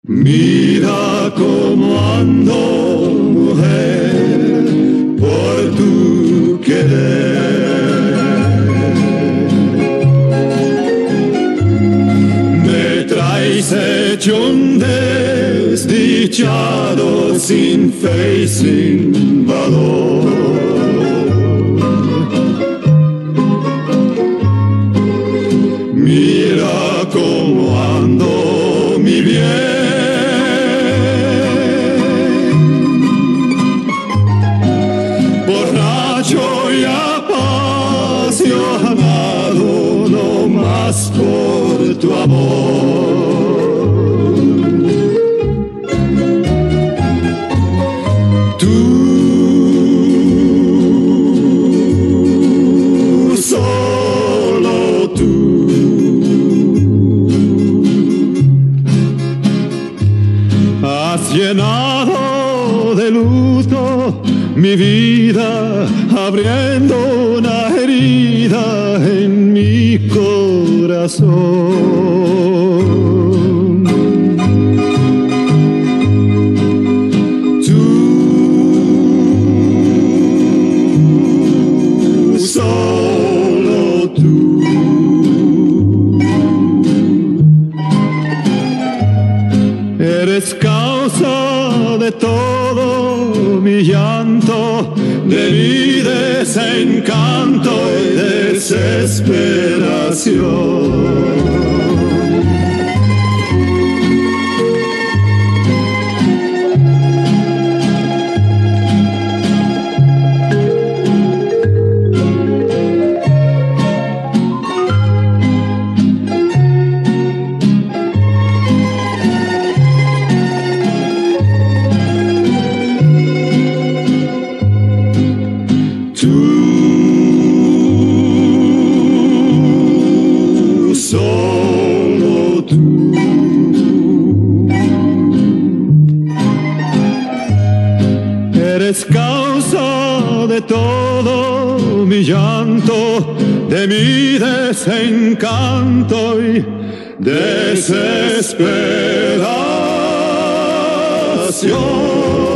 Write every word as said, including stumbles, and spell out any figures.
Mira cómo ando, mujer, por tu querer. Me traes hecho un desdichado, sin fe y sin valor. Mira cómo ando, mi bien. Por tu amor, tú, solo tú, has llenado de luto mi vida, abriendo una herida en mi corazón. Tú, solo tú, eres causa de todo mi llanto, de mi desencanto y desesperación. Solo tú, eres causa de todo mi llanto, de mi desencanto y desesperación.